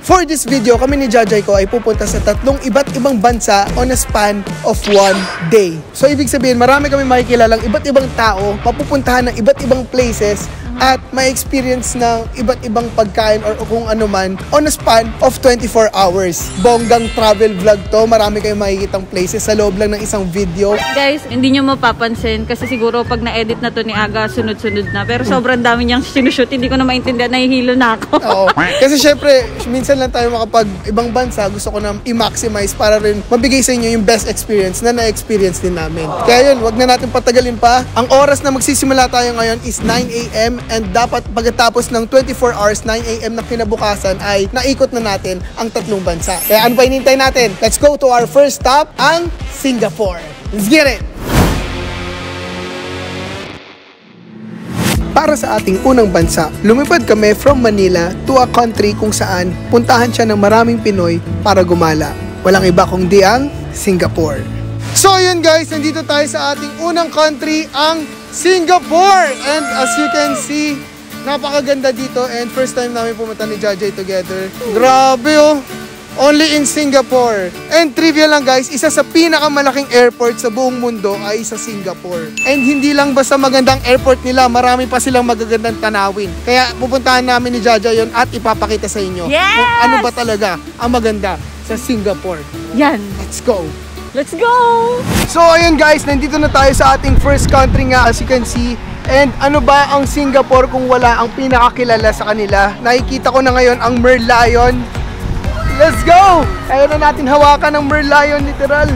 For this video, kami ni Jajay ko ay pupunta sa 3 iba't ibang bansa on a span of 1 day. So ibig sabihin, marami kami makikilalang iba't ibang tao, mapupuntahan ng iba't ibang places, at may experience ng iba't ibang pagkain or kung ano man on a span of 24 hours. Bonggang travel vlog to. Marami kayong makikitang places sa loob lang ng isang video. Guys, hindi nyo mapapansin kasi siguro pag na-edit na to ni Aga, sunod-sunod na. Pero sobrang dami niyang sinushoot. Hindi ko na maintindihan. Nahihilo na ako. Oo. Kasi syempre, minsan lang tayo makapag ibang bansa. Gusto ko na i-maximize para rin mabigay sa inyo yung best experience na na-experience din namin. Kaya yun, wag na natin patagalin pa. Ang oras na magsisimula tayo ngayon is 9 AM and dapat pagkatapos ng 24 hours, 9 AM na kinabukasan ay naikot na natin ang 3 bansa. Kaya ano pa hinintay natin? Let's go to our first stop, ang Singapore. Let's get it! Para sa ating unang bansa, lumipad kami from Manila to a country kung saan puntahan siya ng maraming Pinoy para gumala. Walang iba kundi ang Singapore. So yun guys, nandito tayo sa ating unang country, ang Singapore! And as you can see, napakaganda dito and first time namin pumunta ni Jajay together. Grabe oh! Only in Singapore. And trivia lang guys, isa sa pinakamalaking airport sa buong mundo ay sa Singapore. And hindi lang basta magandang airport nila, marami pa silang magagandang tanawin. Kaya pupuntahan namin ni Jajay yun at ipapakita sa inyo kung ano ba talaga ang maganda sa Singapore. Yan. Let's go! Let's go! So ayun guys, nandito na tayo sa ating first country nga as you can see. And ano ba ang Singapore kung wala ang pinakakilala sa kanila? Nakikita ko na ngayon ang Merlion. Let's go! Ayaw na natin hawakan ng Merlion literal.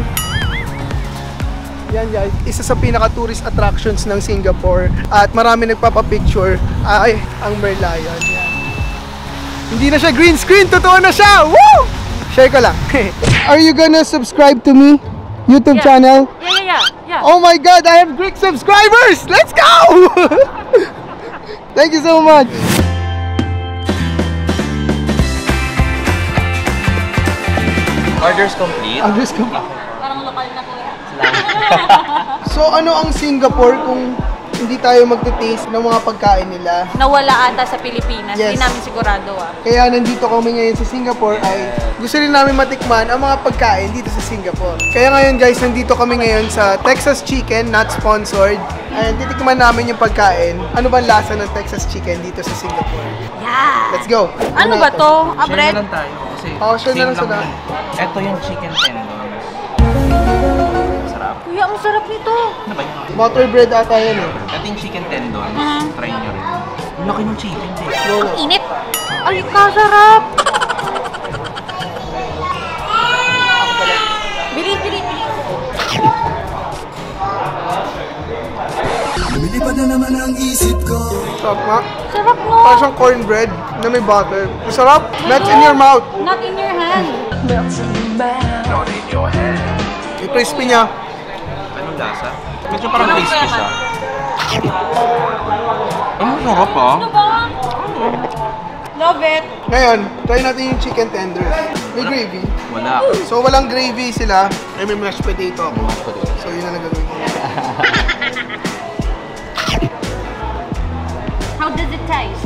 Yan guys, isa sa pinaka-tourist attractions ng Singapore. At marami nagpapapicture ay ang Merlion. Yan. Hindi na siya green screen, totoo na siya! Woo! Share ko lang. Are you gonna subscribe to me? YouTube channel? Yeah. Oh my God, I have Greek subscribers! Let's go! Thank you so much! Orders complete? Orders complete. Parang lokal na ko. So ano ang Singapore kung hindi tayo magte-taste ng mga pagkain nila? Nawala ata sa Pilipinas. Yes. Hindi namin sigurado Kaya nandito kami ngayon sa Singapore ay gusto rin namin matikman ang mga pagkain dito sa Singapore. Kaya ngayon guys, nandito kami ngayon sa Texas Chicken, not sponsored. And titikman namin yung pagkain. Ano ba lasa ng Texas Chicken dito sa Singapore? Yeah! Let's go! Ano ba to? Share Bread? na lang tayo. Kasi share na lang sila. Ito yung chicken tendons. Sarap. Kuya, ang sarap nito. Ano ba yun? Butter bread ata yan eh. Ito yung chicken tendons. Try nyo rin. Ang laki ng chicken eh. Ang init. Ay, kasarap. Bilis. Lumilipad na naman ang isip ko. Sarap nga. Sarap no. Parang siyang cornbread na may butter. Masarap. Melts in your mouth. Not in your hand. Yung crispy niya. Anong lasa? Medyo parang crispy siya. Ang sarap ah. Ano ba? Love it. Ngayon, try natin yung chicken tenders. May gravy. Wala. So walang gravy sila. Ay may mashed potato ako. So yun na lang gagawin ko. How does it taste?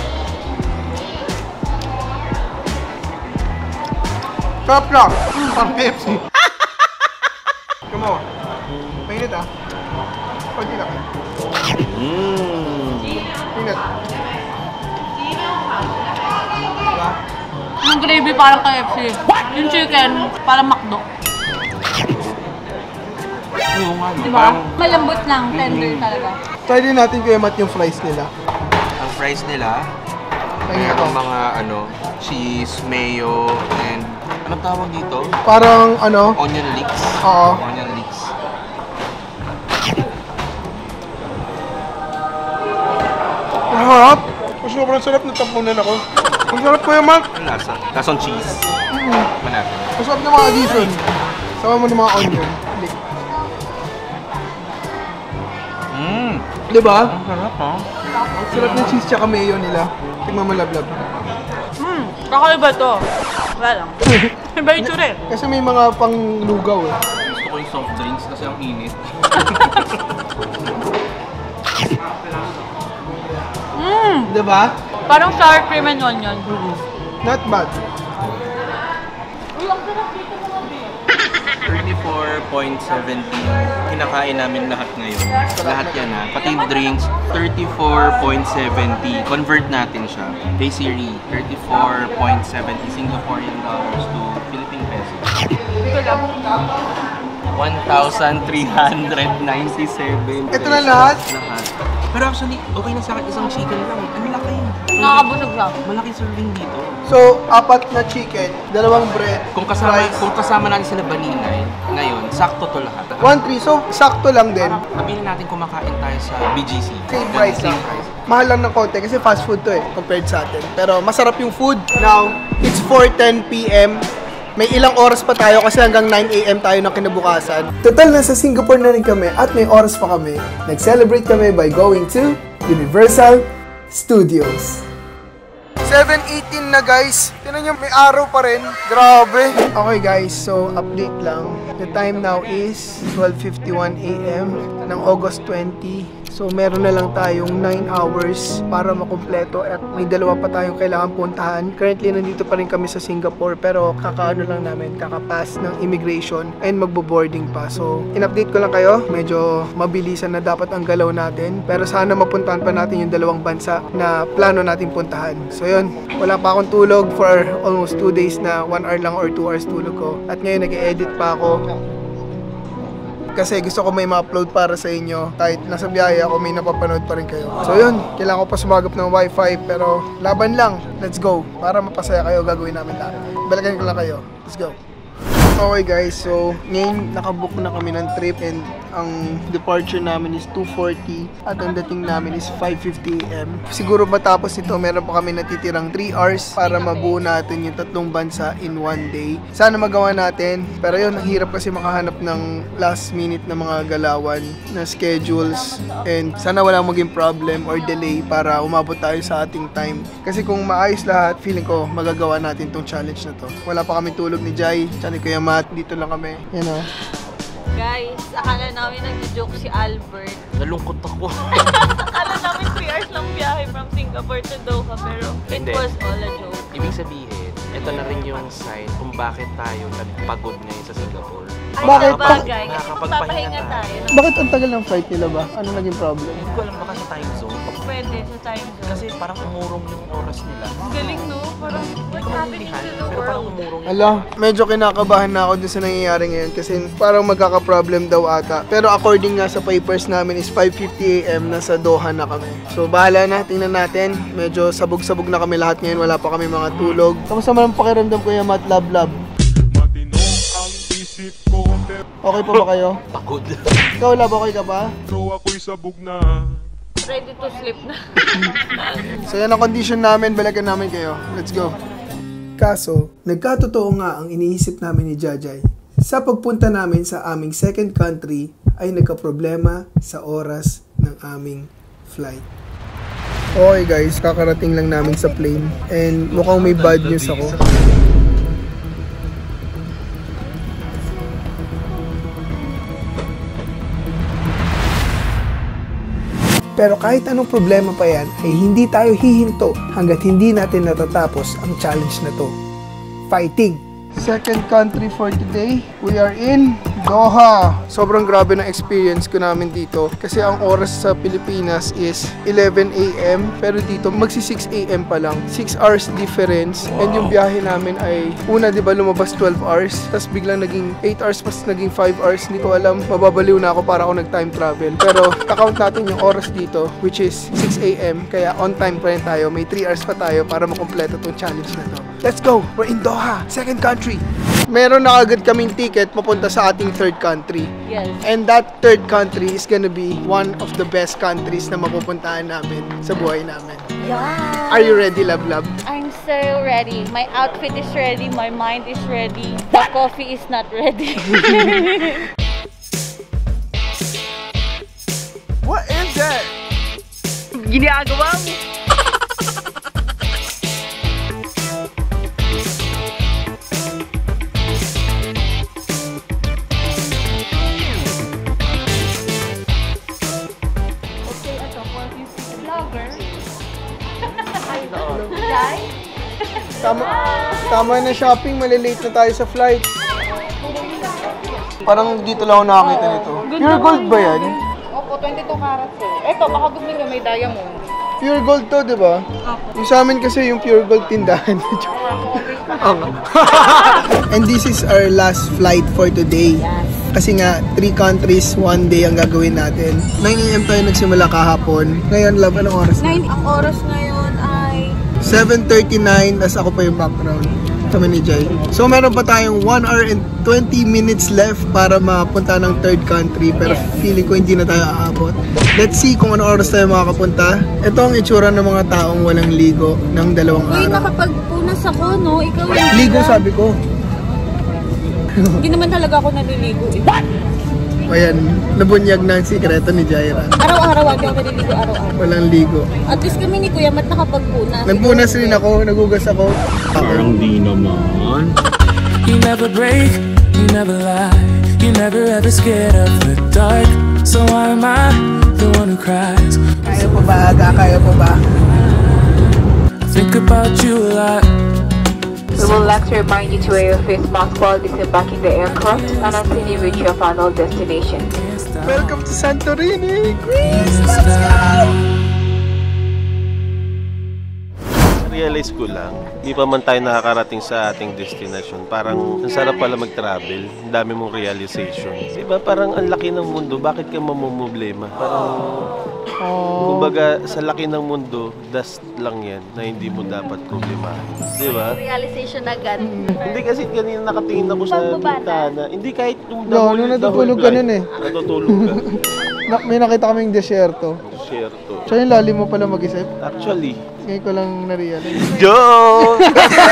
Sarap lang. Parang KFC. Come on. Mainit ah. Pwede lang. Mainit. Diba? Yung gravy parang KFC. Yung chicken parang McDo. Oo nga. Diba? Malambot lang, tender talaga. Try din natin kuya Matt yung fries nila. Ang fries nila, Tingnan ko. mayroong mga cheese, mayo, and anong tawag dito? Parang ano? Onion leeks. Oo. Onion leeks. Sarap. Sobrang sarap na tapunan ako. Ang sarap kuya Matt. Ang lasa? Lasang cheese. Manapin. Masarap na mga addition. Sama mo ng mga onion. Diba? Ang sarap ha? Ang sarap ng cheese tsaka mayo nila. Tingnan mo lablab. Kakaiba to. Wala lang. Iba yung tsura eh. Kasi may mga panglugaw eh. Gusto ko yung soft drinks kasi ang init. Diba? Parang sour cream and onion. Not bad. Uy, ang sarap dito mga beer. 34.70 kinakain namin lahat ngayon. Lahat yan ha. Pati drinks, 34.70. Convert natin siya. Hey Siri, 34.70 Singaporean dollars to Philippine pesos. 1,397. Ito na lahat? Lahat. Pero actually, okay na sa akin isang chicken lang. Ano laki? Nakakabusog siya. Malaki serving dito. So, 4 na chicken, 2 bread, Kung rice. kasama natin sila baninay, ngayon, sakto to lahat. 1-3, so sakto lang din. Sabihin natin kumakain tayo sa BGC. Same price lang. Mahal lang ng konti kasi fast food to compared sa atin. Pero masarap yung food. Now, it's 4:10 p.m. May ilang oras pa tayo kasi hanggang 9 a.m. tayo ng kinabukasan. Total, nasa Singapore na rin kami at may oras pa kami. Nag-celebrate kami by going to Universal Studios. 7:18 na guys. Tingnan nyo, may araw pa rin. Grabe. Okay guys, so update lang. The time now is 12:51 a.m. ng August 20. So meron na lang tayong 9 hours para makumpleto at may 2 pa tayong kailangan puntahan. Currently nandito pa rin kami sa Singapore pero kakaano lang namin, kakapass ng immigration and magbo-boarding pa. So in-update ko lang kayo, medyo mabilisan na dapat ang galaw natin. Pero sana mapuntahan pa natin yung 2 bansa na plano natin puntahan. So yun, wala pa akong tulog for almost 2 days na 1 hour lang or 2 hours tulog ko. At ngayon nag-e-edit pa ako. Kasi gusto ko may ma-upload para sa inyo. Kahit nasa biyahe ako, may napapanood pa rin kayo. So yun, kailangan ko pa sumagap ng wifi. Pero laban lang, let's go. Para mapasaya kayo, gagawin namin lahat. Balikan ko lang kayo. Let's go. Okay guys, so ngayon nakabook na kami ng trip and ang departure namin is 2:40 at ang dating namin is 5:50 AM. Siguro matapos nito meron pa kami natitirang 3 hours para mabuo natin yung 3 bansa in 1 day. Sana magawa natin, pero yun, ang hirap kasi makahanap ng last minute na mga galawan na schedules and sana wala maging problem or delay para umabot tayo sa ating time. Kasi kung maayos lahat, feeling ko magagawa natin tong challenge na to. Wala pa kami tulog ni Jai, tsaka ni Kuya Matt, dito lang kami. Yan o. Guys, akala namin nag-joke si Albert. Nalungkot ako. Akala namin 3 hours lang biyahe from Singapore to Doha, pero it Hindi. was all a joke. Ibig sabihin, ito na rin yung sign kung bakit tayo nagpagod ngayon sa Singapore. Ay, Bakit? bagay, kasi Nakakapagpahinga magpapahinga tayo. Bakit ang tagal ng flight nila ba? Ano naging problem? Hindi ko alam baka sa time zone. Pwede sa time zone. Kasi parang umurong yung oras nila. Galing, no? Parang, what's happening to the Pero parang world? umurong Ala, medyo kinakabahan na ako dun sa nangyayari ngayon kasi parang magkaka-problem daw ata. Pero according nga sa papers namin is 5:50 AM nasa Doha na kami. So bahala na, tingnan natin. Medyo sabog-sabog na kami lahat ngayon, wala pa kami mga tulog. Kamusta man ang pakiramdam, Kuya Matt? Love. Matino ang isip ko, pero Okay pa ba kayo? pagod. Ikaw, love, okay ka pa? ako'y sabog na. Ready to sleep na. So yan ang condition namin, balikan namin kayo. Let's go. Kaso, nagkatotoo nga ang iniisip namin ni Jajay. Sa pagpunta namin sa aming second country ay nagkaproblema sa oras ng aming flight. Okay guys, kakarating lang namin sa plane and mukhang may bad news ako. Pero kahit anong problema pa yan, ay hindi tayo hihinto hanggat hindi natin natatapos ang challenge na to. Fighting! Second country for today, we are in Doha. Sobrang grabe na experience ko namin dito kasi ang oras sa Pilipinas is 11 AM pero dito magsi 6 AM pa lang. 6 hours difference and yung biyahe namin ay una, di ba, lumabas 12 hours tapos biglang naging 8 hours pas naging 5 hours. Hindi ko alam, mababaliw na ako para ako nag-time travel. Pero kakount natin yung oras dito which is 6 AM kaya on time pa rin tayo. May 3 hours pa tayo para makumpleto tong challenge na to. Let's go! We're in Doha, second country. Meron na agad kaming ticket papunta sa ating third country. Yes. And that third country is gonna be one of the best countries na mapupuntahan namin sa buhay namin. Yeah. Are you ready, love? I'm so ready. My outfit is ready. My mind is ready. The coffee is not ready. What is that? Ginagawa mo. Tama. Tama na shopping, malilate na tayo sa flight. Parang dito lang ako nakakita nito. Pure gold ba yan? Opo, 22 carats eh. Eto, baka gusto nyo may diamond. Pure gold to, di ba? Yung sa amin kasi yung pure gold tindahan. And this is our last flight for today. Kasi nga, 3 countries, 1 day ang gagawin natin. 9 AM tayo nagsimula kahapon. Ngayon, love, anong oras? 9, ang oras ngayon ay 7:39, tas ako pa yung background. Kami ni Jai. So meron pa tayong 1 hour and 20 minutes left para mapunta ng 3rd country. Pero feeling ko hindi na tayo aabot. Let's see kung ano oras tayo makakapunta. Ito ang itsura ng mga taong walang ligo ng 2 araw. Uy, nakapagpunas ako, no? Ikaw yung Ligo sabi ko. Hindi naman talaga ako naliligo. What? Ayan, nabunyag na ang sikreto ni Jaira. Araw-araw ako naliligo, araw-araw. Walang ligo. At least kami ni Kuya Mat nakapagpunas. Nagpunas rin ako, nagugas ako. Parang di naman. You never break, you never lie, you never ever scared of the dark. So why am I the one who cries? Kaya po ba, Aga? Kaya po ba? I think about you a lot. We would like to remind you to wear your face mask while disembarking the aircraft and until you reach your final destination. Welcome to Santorini, Greece! Let's go! Realize ko lang, di pa man tayo nakakarating sa ating destination. Parang ang sarap pala mag-travel, ang dami mong realization. Diba parang ang laki ng mundo, bakit ka mamumblema? Parang, kumbaga sa laki ng mundo, dust lang yan na hindi mo dapat problemahin. Diba? Realization agad. Hindi kasi kanina nakatingin ako sa bintana. Hindi kahit yung No, nung natutulog ka nun eh. Natutulog ka. May nakita kaming desyerto. Desierto. Siya yung lalim mo pala mag-isip. Actually, Ngayon ko lang na-realize. joke!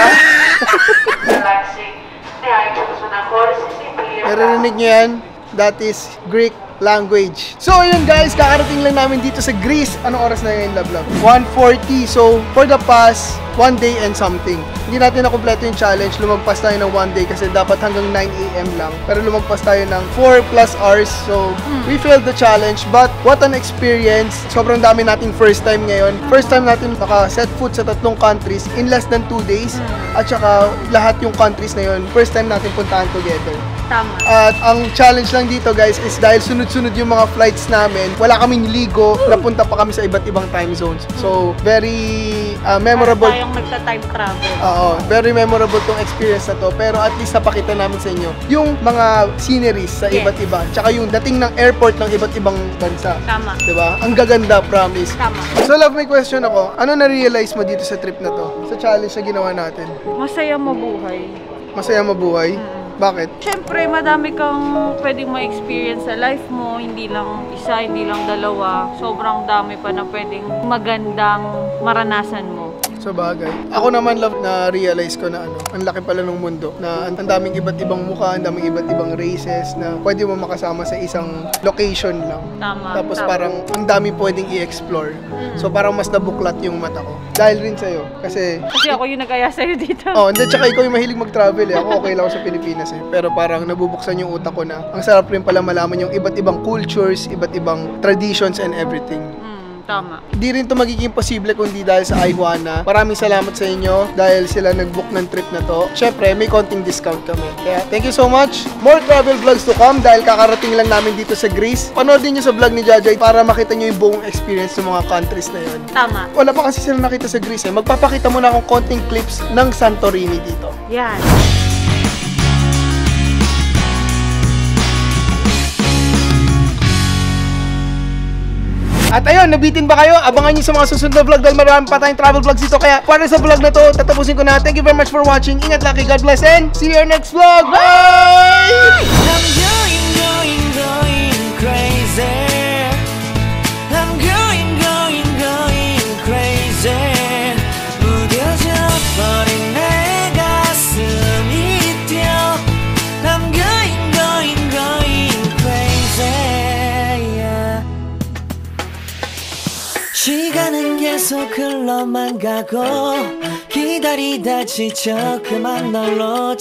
Naririnig niyo yan? That is Greek language. So ayun guys, kakarating lang namin dito sa Greece. Anong oras na ngayon, love? 1:40. So for the past 1 day and something. Hindi natin nakumpleto yung challenge. Lumagpas tayo ng 1 day kasi dapat hanggang 9 AM lang. Pero lumagpas tayo ng 4+ hours. So we failed the challenge. But what an experience. Sobrang dami nating first time ngayon. First time natin naka-set foot sa 3 countries in less than 2 days. At saka lahat yung countries na yun, first time natin puntahan together. Tama. At ang challenge lang dito guys is dahil sunod-sunod yung mga flights namin, wala kaming ligo, napunta pa kami sa iba't ibang time zones. So, very memorable. Tayong nagta-time travel. Oo, very memorable tong experience na to. Pero at least napakita namin sa inyo yung mga sceneries sa iba't iba. Tsaka yung dating ng airport ng iba't ibang bansa. Tama. Diba? Ang gaganda, promise. Tama. So love, may question ako. Ano na-realize mo dito sa trip na to? Sa challenge na ginawa natin? Masaya mabuhay. Masaya mabuhay? Bakit? Siyempre, madami kang pwedeng ma-experience sa life mo. Hindi lang isa, hindi lang dalawa. Sobrang dami pa na pwedeng magandang maranasan mo. Sa bagay. Ako naman, love, na-realize ko na ang laki pala ng mundo. Na ang daming iba't ibang mukha, ang daming iba't ibang races na pwede mo makasama sa isang location lang. Tama. Tapos tama. parang ang dami pwedeng i-explore. So parang mas nabuklat yung mata ko. Dahil rin sa'yo. Kasi Kasi ako yung nag-aya sa'yo dito. oh, hindi, tsaka ikaw yung mahilig mag-travel eh. Ako okay lang ako sa Pilipinas eh. Pero parang nabubuksan yung utak ko na ang sarap rin pala malaman yung iba't ibang cultures, iba't ibang traditions and everything. Tama. Di rin to magiging posible kundi dahil sa Iwana. Maraming salamat sa inyo dahil sila nag-book ng trip na to. Syempre, may konting discount kami. Kaya, thank you so much. More travel vlogs to come dahil kakarating lang namin dito sa Greece. Panoodin nyo sa vlog ni Jajay para makita nyo yung buong experience ng mga countries na yun. Tama. Wala pa kasi sila nakita sa Greece eh. Magpapakita muna akong konting clips ng Santorini dito. Yan. At ayun, nabitin ba kayo? Abangan nyo sa mga susunod na vlog dahil marami pa tayong travel vlogs dito. Kaya para sa vlog na to, tatapusin ko na. Thank you very much for watching. Ingat lagi, God bless, and see you in your next vlog. Bye! I'm going crazy. I'm going crazy. 무뎌져 버린 내 가슴이 뛰어. I'm going crazy. Yeah. 시간은 계속 흘러만 가고 기다리다 지쳐 그만 널 놓지